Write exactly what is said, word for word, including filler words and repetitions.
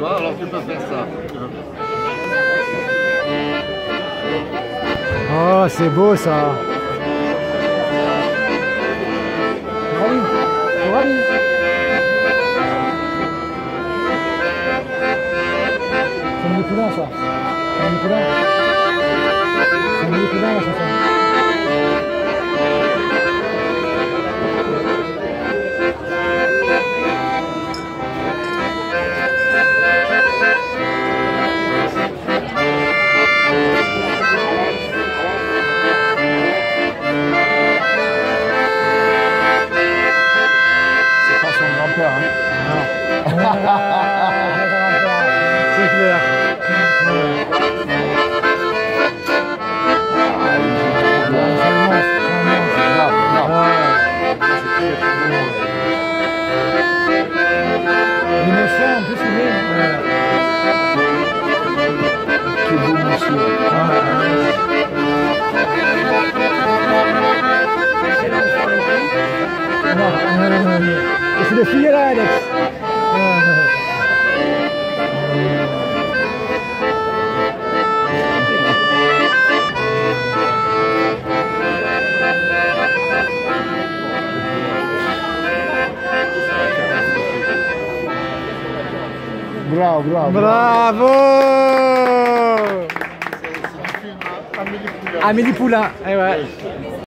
D'accord, alors tu peux faire ça. Oh, c'est beau ça. Allez, allez. C'est un poulain ça. C'est un poulain. C'est un poulain la chanson. C'est clair. L'émotion en plus il est. Quel beau monsieur. C'est le filet là, Alex. Bravo, bravo. Bravo. Amélie Poulain. Amélie Poulain. Eh ouais.